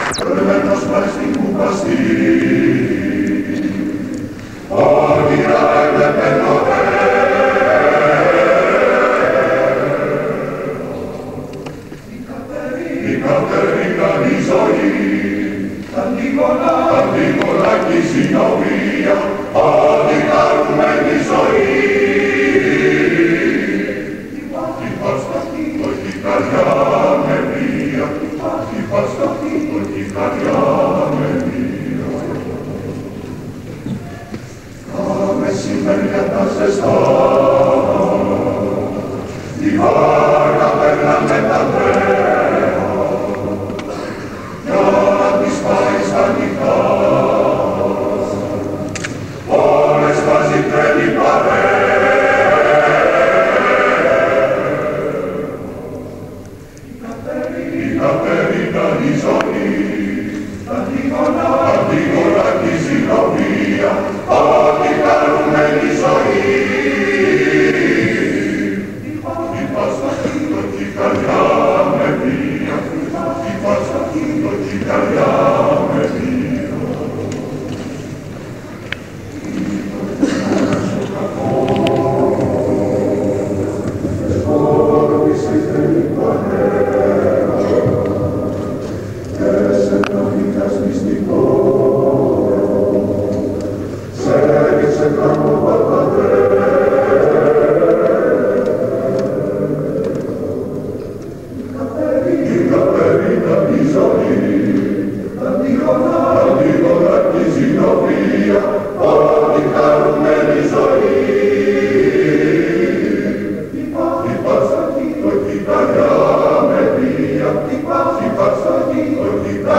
Προλμένος πλαστικού παστή, όνειρα έβλεπε η Κατερίνα η ζωή, Αντίγονα κι η συνομία, όλοι χαρούμενη ζωή. Όχι καρδιά με μία, όχι καρδιά με μία. Τα μεσημέρια τα ζεστά, η βάρκα περνάμε τα τρένα, για να τις πάει στα νυχτά, όλες βάζει τρέλη παρέα. Κατερίνα η ζωή, Αντίγονα κι η συνομία, ό,τι χαρούμενη ζωή. Η πάστα το κι η καρδιά με μία, η πάστα το κι η καρδιά με μία. Υπάρξα